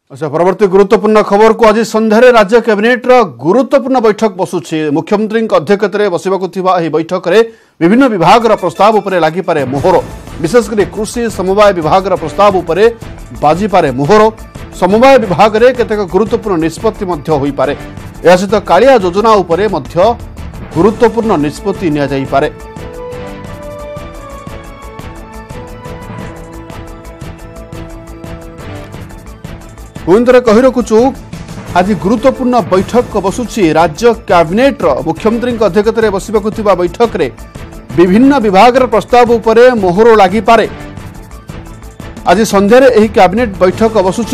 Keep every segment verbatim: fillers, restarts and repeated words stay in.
अच्छा परवर्ती गुरुत्वपूर्ण खबर को आज संध्यारे राज्य कैबिनेट गुरुत्वपूर्ण बैठक बसुछि। मुख्यमंत्री अध्यक्षतार बसवाक बैठक में विभिन्न विभाग प्रस्ताव उपरे लागिपारे मोहर। विशेषकर कृषि समवाय विभाग प्रस्ताव उपरे बाजिपारे मोहर। समवाय विभाग में केतेक गुरुत्वपूर्ण निष्पत्ति मध्य होई पारे। या सहित कालिया योजना उपरे मध्य गुरुत्वपूर्ण निष्पत्ति निया जाई पारे। पुनः कही रखुचु आज गुरुत्वपूर्ण बैठक बसुछि। राज्य कैबिनेट मुख्यमंत्री अध्यक्षतार बसवाक बैठक में विभिन्न विभाग प्रस्ताव उपरे मोहर लागि पारे। आज संध्यारे एही कैबिनेट बैठक बसुछि।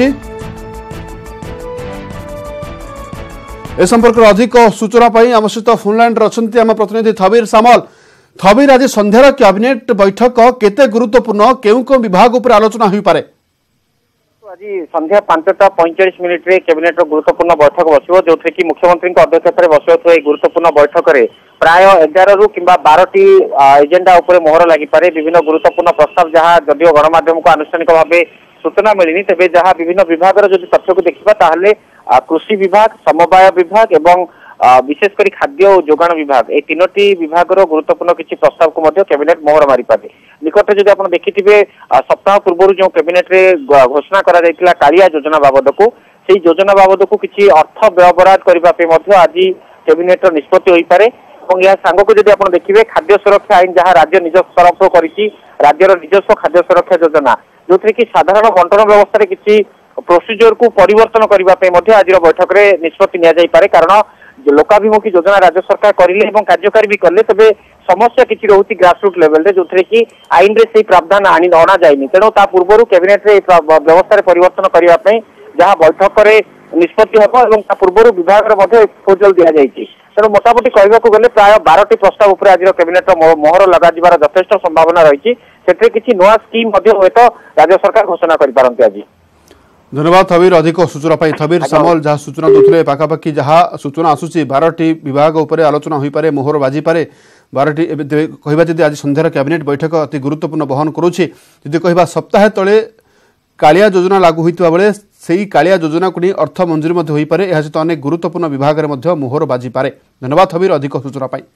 ए संपर्क अधिक सूचना पाई आम सहित फोनलाइन अच्छा आम प्रतिनिधि थबीर सामल। थबीर आज संध्यार कैबिनेट बैठक केते गुरुत्वपूर्ण केउ केउ विभाग उपर आलोचना होई पारे? आज संध्या पांचटा पैंचाश मिनिट रे कैबिनेट गुरुत्वपूर्ण बैठक बसिबो जो कि मुख्यमंत्री अध्यक्षतार बसिबो। ए गुरुत्वपूर्ण बैठक रे प्राय एगार रु किंबा बारह टी एजेंडा उपरे मोहर लागि पारे। विभिन्न गुरुत्वपूर्ण प्रस्ताव जहां जदियो गणमाध्यम को आनुष्ठानिक भावे सूचना मिलिनी तेबे जहां विभिन्न विभाग रो जदि तथ्य को देखिबा ताहले कृषि विभाग, समवाय विभाग एवं विशेषकर खाद्य और जोगाण विभाग ए तीनोटी विभाग गुरुत्वपूर्ण किसी प्रस्ताव को मध्य कैबिनेट मोहर मारी पारे। निकट जब आप देखिथिबे सप्ताह पूर्व जो कैबिनेट रे घोषणा करा जायतिला कालिया योजना बाबद को सेही योजना बाबद को किसी अर्थ व्यवहार करबा पे मध्य आज कैबिनेट रो निष्पत्ति होई पारे। और यह सांग को जब आप देखिए खाद्य सुरक्षा आईन जहां राज्य निज तरफ करिछि राज्यर निजस्व खाद्य सुरक्षा योजना जो कि साधारण बंटन व्यवस्था रे किसी प्रोसीजर को परिवर्तन करबा पे मध्य आज बैठक रे निष्पत्ति निया जाई पारे। कारण लोकाभिमुखी योजना राज्य सरकार करिले एवं कार्यकारी भी कले तेबे समस्या किछि रहुछि ग्रासरूट लेवल रे जोथरे कि आईन रे सेही प्रावधान आनी अना जायनि। तेणु ता पूर्व कैबिनेट रे व्यवस्था रे परिवर्तन करबा पे जहां बैठक रे निष्पत्ति हेबो एवं ता पूर्व विभाग रे मध्य प्रपोजल दिया जायछि। तेणु मोटामोटी कहबाकू गले प्राय बारह टी प्रस्ताव उपर आज कैबिनेट मोहर लगा जिबार यथेष्ट संभावना रही। सेठरे किछि नवा स्कीम मध्य हेत राज्य सरकार घोषणा करि पारंती। आज धन्यवाद थबीर अधिक सूचना पाई। थबीर सामल जहाँ सूचना दूसरे पाखापाखि जहाँ सूचना आसूसी बारह टी विभाग उपर आलोचना हो पारे, मोहर बाजी पारे। बारह टी कहवा जदि आज संध्यार कैबिनेट बैठक अति गुरुत्वपूर्ण बहन करुछि। जदि कहवा सप्ताह तले कालिया योजना लागू होइतबा बेले सेही कालिया योजना को नहीं अर्थ मंजूरी मध्य होई पारे। एहा सहित अनेक गुरुत्वपूर्ण विभाग रे मध्य मोहर बाजी पारे। धन्यवाद थबीर अधिक सूचना पाई।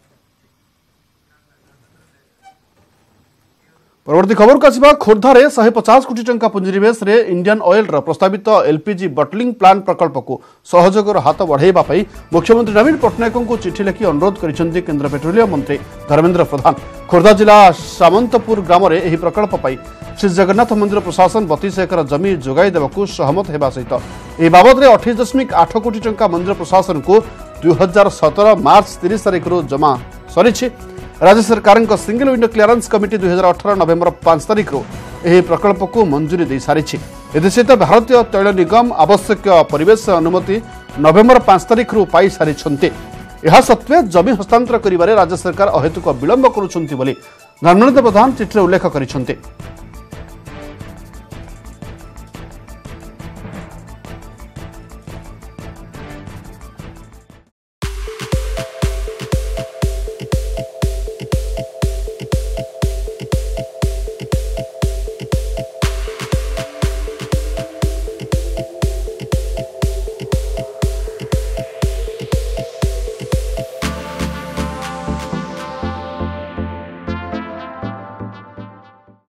परवर्ती खबर को आसिबा खोर्धार एक सौ पचास कोटी टंका पुंजीनिवेश रे इंडियन ऑयल रो प्रस्तावित एलपीजी बटलिंग प्लांट प्रकल्प को सहयोगर हाथ बढ़ाइबा पई मुख्यमंत्री नवीन पट्टनायक को चिठी लिखि अनुरोध करिसेंती केंद्र पेट्रोलियम मंत्री धर्मेंद्र प्रधान। खोर्धा जिला सामंतपुर ग्राम रे एही प्रकल्प पई श्री जगन्नाथ मंदिर प्रशासन बत्तीस एकर जमी जोगाई देबाकू सहमत हेबा सहित ए बाबद रे अठाईस दशमिक आठ कोटी टंका मंदिर प्रशासन को दुई हजार सतर मार्च तीस तारिख रो जमा सरी। राज्य सरकार सिंगल विंडो क्लियरेंस कमिटी दुई हजार अठारह नवेम्बर पांच तारिख यह प्रकल्प को मंजूरी दे सारी। एसत भारतीय तैल निगम आवश्यक परिवेश अनुमति नवेम्बर पांच तारिख पाई सारी। यह सत्वे जमी हस्तांतर करिबारे राज्य सरकार अहेतुक विलंब करुछंती बोली धर्मेंद्र प्रधान चिठी उल्लेख करिसेंती।